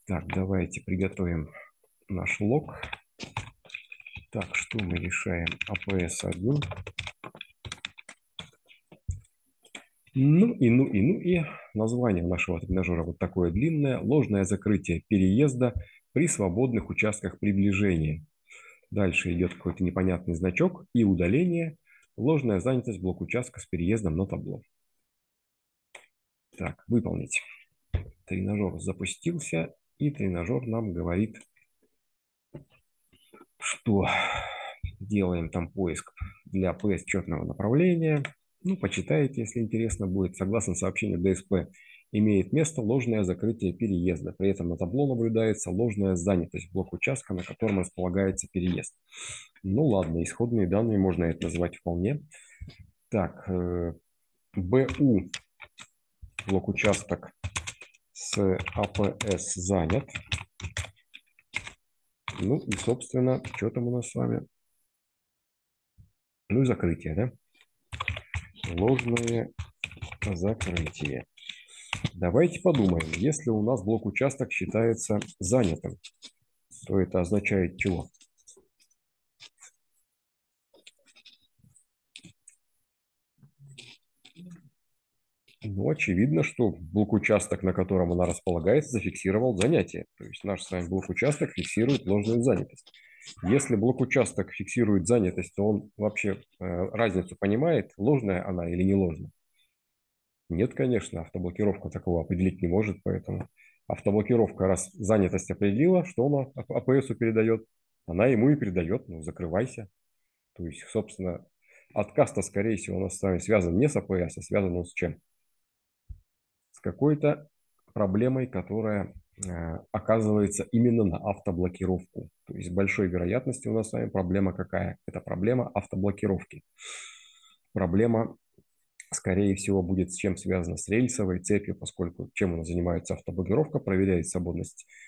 Так, давайте приготовим наш лог. Так, что мы решаем? APS1. Ну и название нашего тренажера вот такое длинное. Ложное закрытие переезда при свободных участках приближения. Дальше идет какой-то непонятный значок и удаление. Ложная занятость блок участка с переездом на табло. Так, выполнить. Тренажер запустился, и тренажер нам говорит, что делаем там поиск для PS-четного направления. Ну, почитайте, если интересно будет. Согласно сообщению ДСП, имеет место ложное закрытие переезда. При этом на табло наблюдается ложная занятость блок участка, на котором располагается переезд. Ну ладно, исходные данные можно это назвать вполне. Так, БУ блок участок с АПС занят. Ну и, собственно, что там у нас с вами? Ну и закрытие, да? Ложное закрытие. Давайте подумаем, если у нас блок участок считается занятым, то это означает чего? Ну, очевидно, что блок участок, на котором она располагается, зафиксировал занятие. То есть наш с вами блок участок фиксирует ложную занятость. Если блок участок фиксирует занятость, то он вообще разницу понимает, ложная она или не ложная? Нет, конечно, автоблокировка такого определить не может, поэтому автоблокировка, раз занятость определила, что она АПСу передает, она ему и передает, ну, закрывайся. То есть, собственно, отказ-то, скорее всего, у нас с вами связан не с АПС, а связан он с чем? С какой-то проблемой, которая оказывается именно на автоблокировку. То есть, с большой вероятностью у нас с вами проблема какая? Это проблема автоблокировки. Проблема, скорее всего, будет с чем связана? С рельсовой цепью, поскольку чем у нас занимается автоблокировка, проверяет свободность